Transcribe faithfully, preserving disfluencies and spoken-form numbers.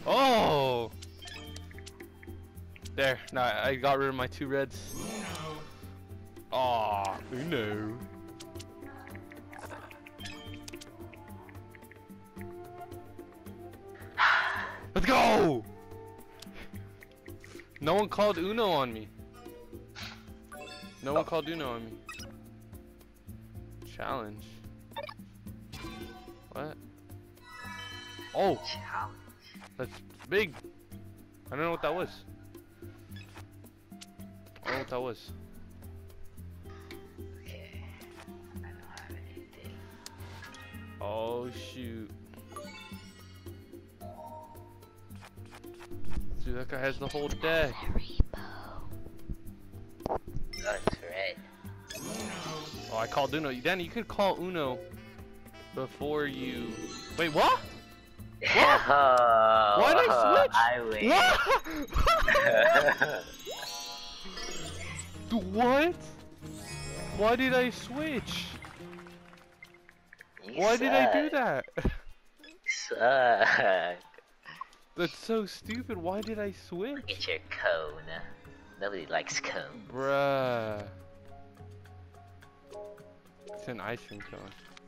Oh! There. Nah, I got rid of my two reds. Aw, Uno. Let's go! No one called Uno on me. No one called Uno on me. Challenge. What? Oh! Challenge. That's big. I don't know what that was. I don't know what that was. Okay. I don't have anything. Oh shoot. Dude, that guy has the whole deck. Oh, it's red. Oh, I called Uno. Danny, you could call Uno before you... Wait, what? What? Oh, Why'd I switch? I win. What? What? Why did I switch? You Why did I do suck. that? You suck. That's so stupid. Why did I switch? Get your cone. Nobody likes cone. Bruh. It's an ice cream cone.